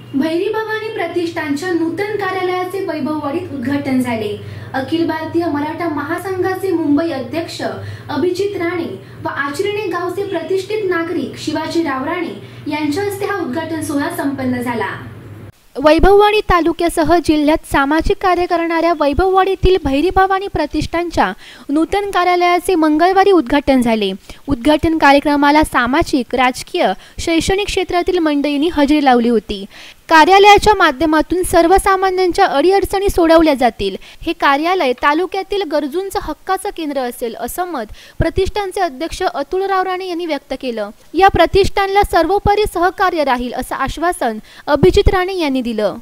भैरी भवानी प्रतिष्ठानच्या नूतन कार्यालयाचे वैभववाडीत उद्घाटन झाले। अखिल भारतीय मराठा महासंघाचे मुंबई अध्यक्ष अभिजित राणे व आचरेणे गावचे प्रतिष्ठित नागरिक शिवाजीराव राणे यांच्या हस्ते हा उद्घाटन सोहळा संपन्न झाला। वैभववाडी तालुक्यासह जिल्ह्यात सामाजिक कार्य करणाऱ्या वैभववाडीतील भैरी भवानी प्रतिष्ठानच्या नूतन कार्यालयाचे मंगळवारी उद्घाटन झाले। उद्घाटन कार्यक्रमाला सामाजिक, राजकीय, शैक्षणिक क्षेत्रातील मंडळींनी हजेरी लावली होती। कार्यालयाच्या माध्यमातून सर्वसामान्यांच्या अडीअडचणी सोडवल्या जातील। हे कार्यालय तालुक्यातील गरजूंचं हक्काचं केंद्र असेल असं मत प्रतिष्ठानचे अध्यक्ष अतुलराव राणे यांनी व्यक्त केलं। या प्रतिष्ठानला सर्वोपरी सहकार्य राहील असं आश्वासन अभिजित राणे यांनी दिलं।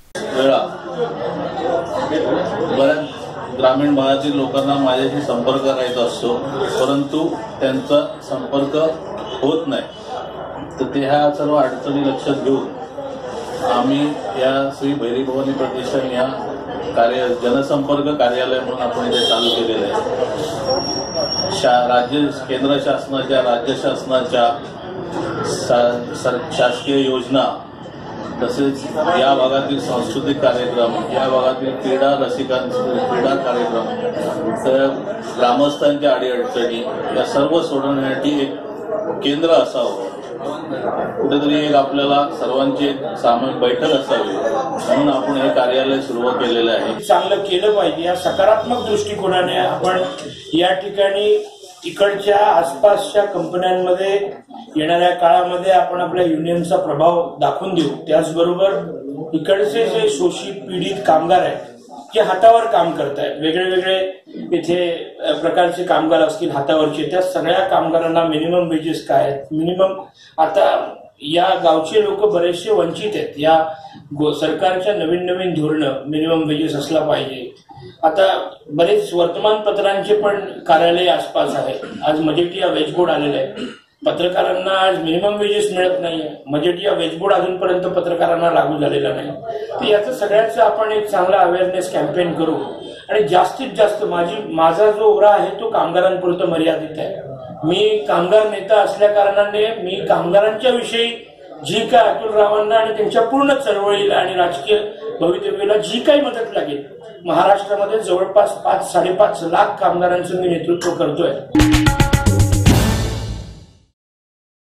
ग्रामीण भागातील लोकांना माझ्याशी संपर्क करायचा असतो, परंतु त्यांचा संपर्क होत नाही। तर ते ह्या सर्व अडचणी लक्षात घेऊन आम्ही या श्री भैरी भवानी प्रतिष्ठान या जनसंपर्क कार्यालय म्हणून आपण इथे चालू केलेलं आहे। केंद्र शासनाच्या, राज्य शासनाच्या शासकीय योजना, तसेच या भागातील सांस्कृतिक कार्यक्रम, या भागातील क्रीडा कार्यक्रम, तर ग्रामस्थांच्या अडीअडचणी या सर्व सोडवण्यासाठी एक केंद्र असावं, कुठेतरी एक आपल्याला सर्वांची सामूहिक बैठक असावी म्हणून आपण हे कार्यालय सुरू केलेलं आहे। चांगलं केलं पाहिजे या सकारात्मक दृष्टिकोनाने आपण या ठिकाणी इकडच्या आसपासच्या कंपन्यांमध्ये येणाऱ्या काळामध्ये आपण आपल्या युनियनचा प्रभाव दाखवून देऊ। त्याचबरोबर इकडचे जे शोषित पीडित कामगार आहेत, जे हातावर काम करतायत, वेगळे वेगळे इथे प्रकारचे कामगार असतील हातावरचे, त्या सगळ्या कामगारांना मिनिमम वेजेस काय आहेत, मिनिमम आता या गावचे लोक बरेचसे वंचित आहेत। या सरकारच्या नवीन धोरणं मिनिमम वेजेस असला पाहिजे। आता बरेच वर्तमानपत्रांचे पण कार्यालय आसपास आहे। आज मजेटिया वेज बोर्ड आलेलं आहे, पत्रकारांना आज मिनिमम वेजेस मिळत नाहीये। मजेटिया वेज बोर्ड अजूनपर्यंत पत्रकारांना लागू झालेला नाही। तर याचं सगळ्याचं आपण एक चांगला अवेअरनेस कॅम्पेन करू आणि जास्तीत जास्त माझा जो ओरा आहे तो कामगारांपुरतं मर्यादित आहे। मी कामगार नेता असल्या कारणाने मी कामगारांच्या विषयी जी काय अतुलरावांना आणि त्यांच्या पूर्ण चळवळीला आणि राजकीय भवितव्याला जी काही मदत लागेल, महाराष्ट्रामध्ये जवळपास 5-5.5 लाख कामगारांचं मी नेतृत्व करतोय।